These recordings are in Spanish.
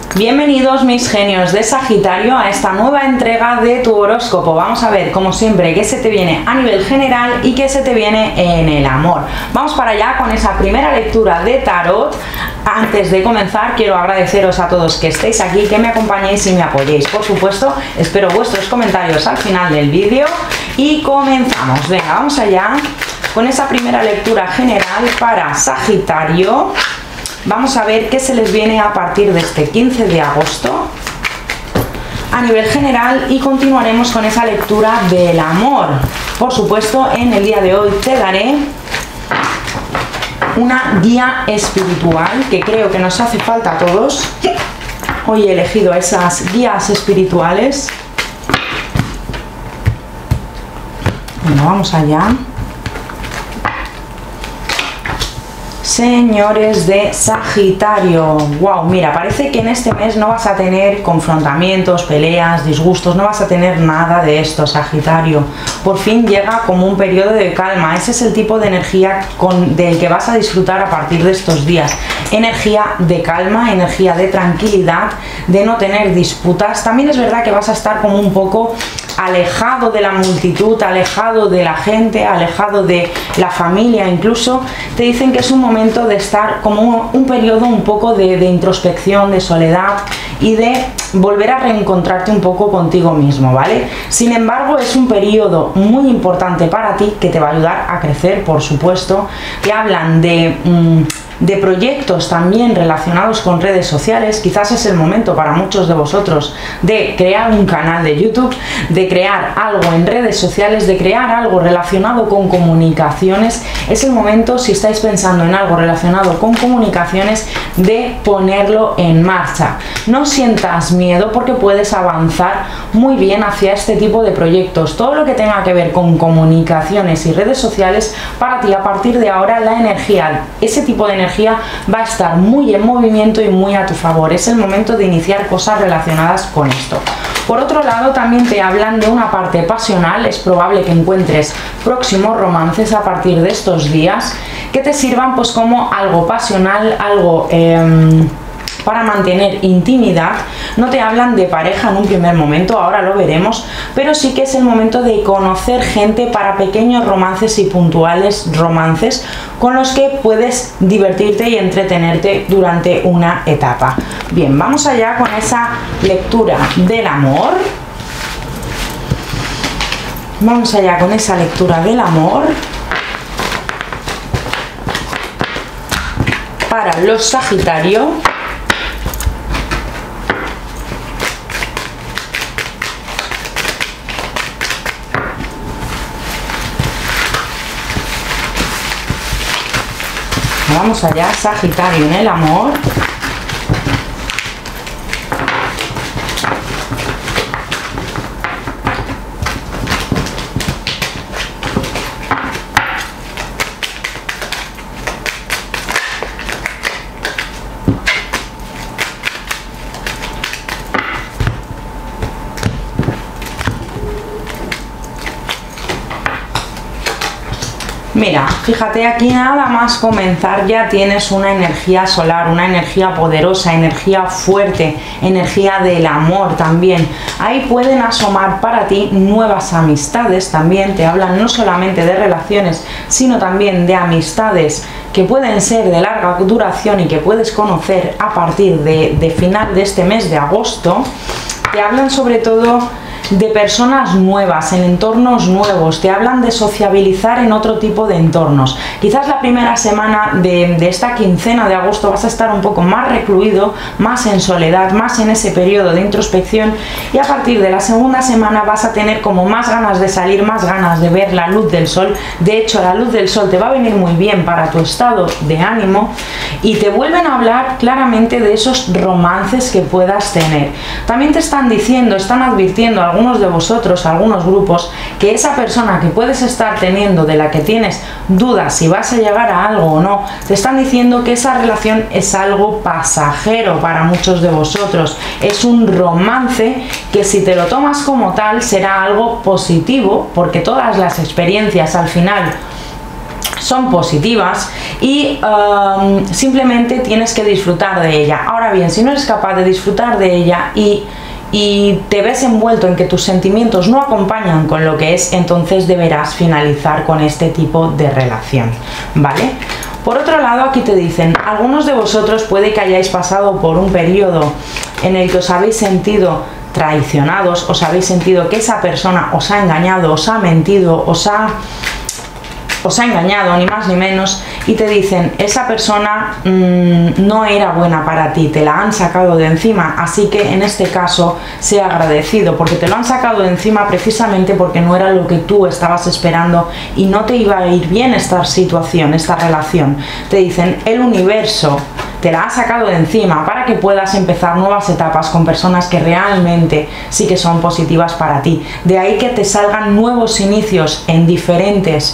Bienvenidos mis genios de Sagitario a esta nueva entrega de tu horóscopo. Vamos a ver, como siempre, qué se te viene a nivel general y qué se te viene en el amor. Vamos para allá con esa primera lectura de tarot. Antes de comenzar, quiero agradeceros a todos que estéis aquí, que me acompañéis y me apoyéis. Por supuesto, espero vuestros comentarios al final del vídeo y comenzamos. Venga, vamos allá con esa primera lectura general para Sagitario. Vamos a ver qué se les viene a partir de este 15 de agosto a nivel general y continuaremos con esa lectura del amor. Por supuesto, en el día de hoy te daré una guía espiritual que creo que nos hace falta a todos. Hoy he elegido esas guías espirituales. Bueno, vamos allá. Señores de Sagitario, wow, mira, parece que en este mes no vas a tener confrontamientos, peleas, disgustos, no vas a tener nada de esto, Sagitario. Por fin llega como un periodo de calma. Ese es el tipo de energía del que vas a disfrutar a partir de estos días. Energía de calma, energía de tranquilidad, de no tener disputas. También es verdad que vas a estar como un poco alejado de la multitud, alejado de la gente, alejado de la familia. Incluso te dicen que es un momento de estar como un periodo un poco de introspección, de soledad y de volver a reencontrarte un poco contigo mismo, ¿vale? Sin embargo, es un periodo muy importante para ti que te va a ayudar a crecer, por supuesto. Te hablan de proyectos también relacionados con redes sociales. Quizás es el momento para muchos de vosotros de crear un canal de YouTube, de crear algo en redes sociales, de crear algo relacionado con comunicaciones. Es el momento, si estáis pensando en algo relacionado con comunicaciones, de ponerlo en marcha. No sientas miedo porque puedes avanzar muy bien hacia este tipo de proyectos. Todo lo que tenga que ver con comunicaciones y redes sociales, para ti a partir de ahora la energía, ese tipo de energía va a estar muy en movimiento y muy a tu favor. Es el momento de iniciar cosas relacionadas con esto. Por otro lado, también te hablan de una parte pasional. Es probable que encuentres próximos romances a partir de estos días que te sirvan pues como algo pasional, algo para mantener intimidad. No te hablan de pareja en un primer momento, ahora lo veremos, pero sí que es el momento de conocer gente para pequeños romances y puntuales romances con los que puedes divertirte y entretenerte durante una etapa. Bien, vamos allá con esa lectura del amor. Vamos allá con esa lectura del amor para los Sagitario. Vamos allá, Sagitario, en el amor. Mira, fíjate, aquí nada más comenzar ya tienes una energía solar, una energía poderosa, energía fuerte, energía del amor también. Ahí pueden asomar para ti nuevas amistades también. Te hablan no solamente de relaciones, sino también de amistades que pueden ser de larga duración y que puedes conocer a partir de final de este mes de agosto. Te hablan sobre todo de personas nuevas, en entornos nuevos. Te hablan de sociabilizar en otro tipo de entornos. Quizás la primera semana de esta quincena de agosto vas a estar un poco más recluido, más en soledad, más en ese periodo de introspección, y a partir de la segunda semana vas a tener como más ganas de salir, más ganas de ver la luz del sol. De hecho, la luz del sol te va a venir muy bien para tu estado de ánimo y te vuelven a hablar claramente de esos romances que puedas tener. También te están diciendo, están advirtiendo algunos de vosotros, algunos grupos, que esa persona que puedes estar teniendo, de la que tienes dudas si vas a llegar a algo o no, te están diciendo que esa relación es algo pasajero para muchos de vosotros. Es un romance que, si te lo tomas como tal, será algo positivo, porque todas las experiencias al final son positivas y simplemente tienes que disfrutar de ella. Ahora bien, si no eres capaz de disfrutar de ella y te ves envuelto en que tus sentimientos no acompañan con lo que es, entonces deberás finalizar con este tipo de relación, ¿vale? Por otro lado, aquí te dicen, algunos de vosotros puede que hayáis pasado por un periodo en el que os habéis sentido traicionados, os habéis sentido que esa persona os ha engañado, os ha mentido, os ha engañado, ni más ni menos, y te dicen, esa persona no era buena para ti, te la han sacado de encima, así que en este caso sé agradecido, porque te lo han sacado de encima precisamente porque no era lo que tú estabas esperando y no te iba a ir bien esta situación, esta relación. Te dicen, el universo te la ha sacado de encima para que puedas empezar nuevas etapas con personas que realmente sí que son positivas para ti. De ahí que te salgan nuevos inicios en diferentes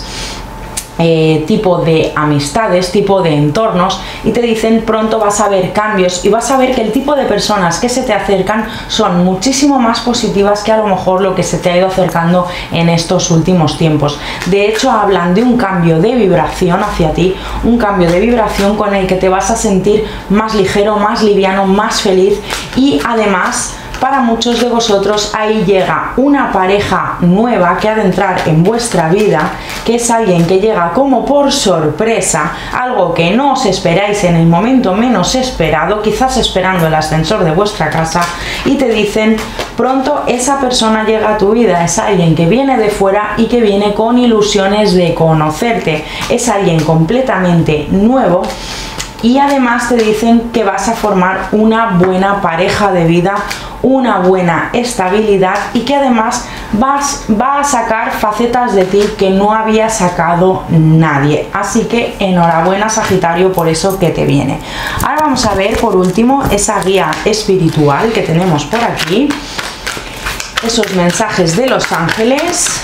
tipo de amistades, tipo de entornos, y te dicen pronto vas a ver cambios y vas a ver que el tipo de personas que se te acercan son muchísimo más positivas que a lo mejor lo que se te ha ido acercando en estos últimos tiempos. De hecho, hablan de un cambio de vibración hacia ti, un cambio de vibración con el que te vas a sentir más ligero, más liviano, más feliz, y además para muchos de vosotros ahí llega una pareja nueva que ha de entrar en vuestra vida, que es alguien que llega como por sorpresa, algo que no os esperáis en el momento menos esperado, quizás esperando el ascensor de vuestra casa, y te dicen, pronto esa persona llega a tu vida, es alguien que viene de fuera y que viene con ilusiones de conocerte, es alguien completamente nuevo. Y además te dicen que vas a formar una buena pareja de vida, una buena estabilidad, y que además va a sacar facetas de ti que no había sacado nadie. Así que enhorabuena, Sagitario, por eso que te viene. Ahora vamos a ver por último esa guía espiritual que tenemos por aquí, esos mensajes de los ángeles.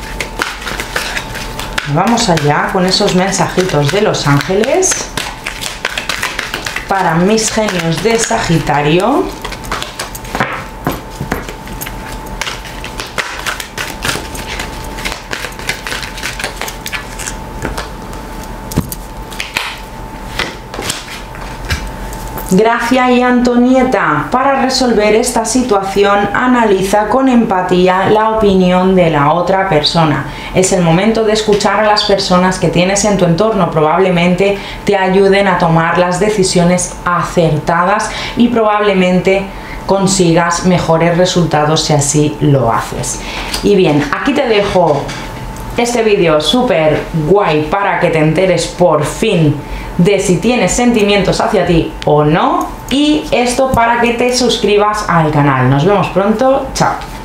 Vamos allá con esos mensajitos de los ángeles para mis genios de Sagitario. Gracia y Antonieta, para resolver esta situación analiza con empatía la opinión de la otra persona. Es el momento de escuchar a las personas que tienes en tu entorno, probablemente te ayuden a tomar las decisiones acertadas y probablemente consigas mejores resultados si así lo haces. Y bien, aquí te dejo este vídeo súper guay para que te enteres por fin de si tienes sentimientos hacia ti o no, y esto para que te suscribas al canal. Nos vemos pronto, chao.